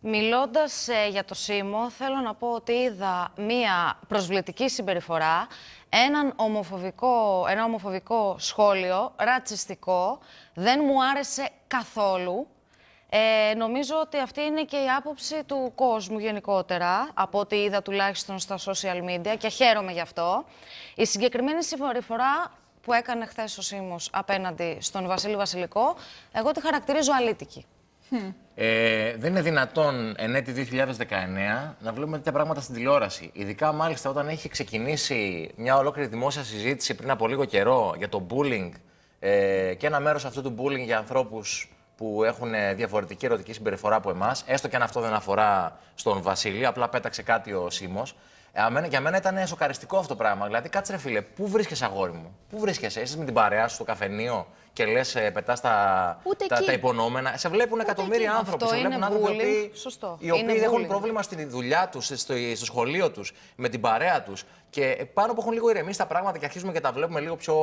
Μιλώντας για το Σίμω, θέλω να πω ότι είδα μία προσβλητική συμπεριφορά, ένα ομοφοβικό σχόλιο, ρατσιστικό, δεν μου άρεσε καθόλου. Νομίζω ότι αυτή είναι και η άποψη του κόσμου γενικότερα, από ό,τι είδα τουλάχιστον στα social media και χαίρομαι γι' αυτό. Η συγκεκριμένη συμπεριφορά που έκανε χθες ο Σίμος απέναντι στον Βασίλη Βασιλικό, εγώ τη χαρακτηρίζω αλήτικη. Δεν είναι δυνατόν εν έτη 2019 να βλέπουμε τέτοια πράγματα στην τηλεόραση. Ειδικά μάλιστα όταν έχει ξεκινήσει μια ολόκληρη δημόσια συζήτηση πριν από λίγο καιρό για το bullying και ένα μέρος αυτού του bullying για ανθρώπους που έχουν διαφορετική ερωτική συμπεριφορά από εμάς, έστω και αν αυτό δεν αφορά στον Βασίλη, απλά πέταξε κάτι ο Σίμος. Για μένα ήταν σοκαριστικό αυτό το πράγμα. Δηλαδή, κάτσε ρε φίλε, πού βρίσκεσαι, αγόρι μου, πού βρίσκεσαι, είσαι με την παρέα σου στο καφενείο και λες, πετάς τα υπονόμενα. Σε βλέπουν εκατομμύρια άνθρωποι. Σε βλέπουν άνθρωποι οι οποίοι έχουν πρόβλημα στη δουλειά τους, στο σχολείο τους, με την παρέα τους. Και πάνω που έχουν λίγο ηρεμήσει τα πράγματα και αρχίζουμε και τα βλέπουμε λίγο πιο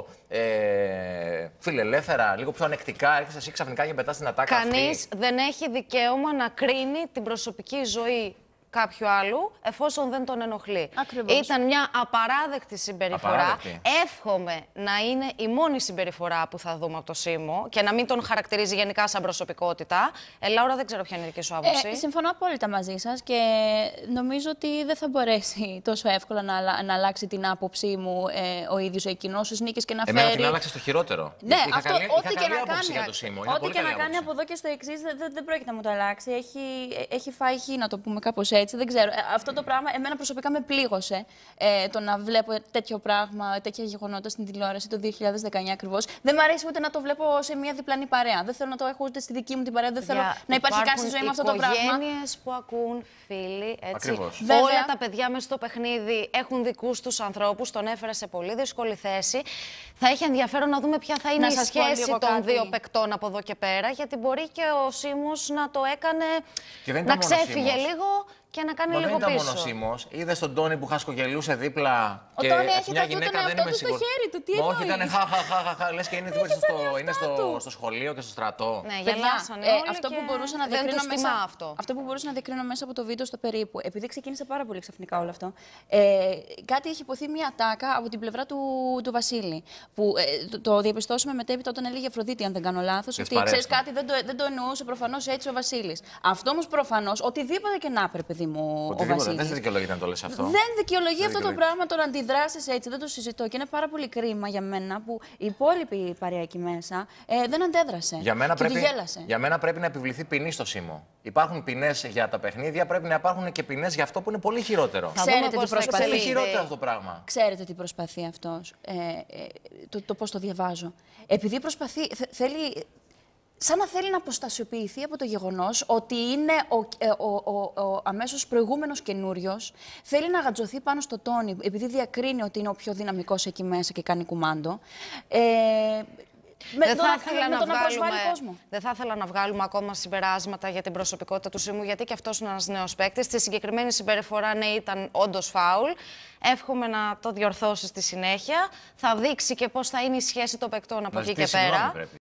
φιλελεύθερα, λίγο πιο ανεκτικά, έρχεσαι εσύ ξαφνικά και πετάς την ατάκα αυτή. Κανείς δεν έχει δικαίωμα να κρίνει την προσωπική ζωή κάποιου άλλου, εφόσον δεν τον ενοχλεί. Ακριβώς. Ήταν μια απαράδεκτη συμπεριφορά. Εύχομαι να είναι η μόνη συμπεριφορά που θα δούμε από το Σίμω και να μην τον χαρακτηρίζει γενικά σαν προσωπικότητα. Λάουρα, δεν ξέρω ποια είναι η δική σου άποψη. Συμφωνώ απόλυτα μαζί σας και νομίζω ότι δεν θα μπορέσει τόσο εύκολα να αλλάξει την άποψή μου ο ίδιος εκείνος στις νίκες και να φέρει. Εμένα την άλλαξε στο χειρότερο. Ναι, είχα αυτό, καλή ό,τι και να άποψη κάνει. για το Σίμω. Ό,τι και να κάνει από εδώ και στο εξής δεν πρόκειται να μου το αλλάξει. Έχει φάει χ, να το πούμε κάπως έτσι. Δεν ξέρω. Αυτό το πράγμα εμένα προσωπικά με πλήγωσε το να βλέπω τέτοιο πράγμα, τέτοια γεγονότα στην τηλεόραση το 2019 ακριβώς. Δεν μου αρέσει ούτε να το βλέπω σε μια διπλανή παρέα. Δεν θέλω να το έχω ούτε στη δική μου την παρέα. Δεν θέλω να υπάρχει καν στη ζωή μου αυτό το πράγμα. Οικογένειες που ακούν, φίλοι, έτσι. Βέβαια. Όλα τα παιδιά μέσα στο παιχνίδι έχουν δικούς τους ανθρώπους. Τον έφερε σε πολύ δύσκολη θέση. Θα έχει ενδιαφέρον να δούμε ποια θα είναι η σχέση των δύο παικτών από εδώ και πέρα. Γιατί μπορεί και ο Σίμος να το έκανε να ξέφυγε λίγο και να κάνει λίγο πίσω. Δεν ήταν μόνο Σίμος. Είδες τον Τόνι που χασκογελούσε δίπλα. Ο και Τόνι έχει μια ταυτό γυναίκα τον δεν εαυτό είμαι του στο σίγουρη. χέρι του. Τι εννοείς? Όχι, ήταν χαχαχαχαχα. Λες και είναι στο σχολείο και στο στρατό. Ναι, γελάσανε όλοι αυτό και που μπορούσα να δεν διακρίνω τους τιμά αυτό. Αυτό που μπορούσα να διακρίνω μέσα από το βίντεο στο περίπου, επειδή ξεκίνησε πάρα πολύ ξαφνικά όλο αυτό, κάτι έχει υποθεί μια ατάκα από την πλευρά του Βασίλη. Που το διαπιστώσαμε μετέπειτα όταν έλεγε Αφροδίτη, αν δεν κάνω λάθος, ότι ξέρεις κάτι, δεν το εννοούσε προφανώς έτσι ο Βασίλης. Αυτό όμως προφανώς, οτιδήποτε και να πρέπει, παιδί μου, ο Βασίλης. Δεν δικαιολογεί να το λες αυτό. Δεν δικαιολογεί αυτό το πράγμα το να αντιδράσεις έτσι, δεν το συζητώ. Και είναι πάρα πολύ κρίμα για μένα που η υπόλοιπη παρέα εκεί μέσα δεν αντέδρασε. Για μένα πρέπει να επιβληθεί ποινή στο Σίμω. Υπάρχουν ποινές για τα παιχνίδια, πρέπει να υπάρχουν και ποινές για αυτό που είναι πολύ χειρότερο. Ξέρετε τι προσπαθεί. Πολύ χειρότερο αυτό το πράγμα. Ξέρετε τι προσπαθεί αυτός. Το πώς το διαβάζω. Επειδή προσπαθεί, σαν να θέλει να αποστασιοποιηθεί από το γεγονός ότι είναι ο αμέσως προηγούμενος καινούριος, θέλει να γατζωθεί πάνω στο Τόνι, επειδή διακρίνει ότι είναι ο πιο δυναμικός εκεί μέσα και κάνει κουμάντο. Δεν θα ήθελα να βγάλουμε ακόμα συμπεράσματα για την προσωπικότητα του Σίμου, γιατί και αυτός είναι ένας νέος παίκτης. Στη συγκεκριμένη συμπεριφορά, ναι, ήταν όντως φάουλ. Εύχομαι να το διορθώσει στη συνέχεια. Θα δείξει και πώς θα είναι η σχέση των παικτών από εκεί και πέρα.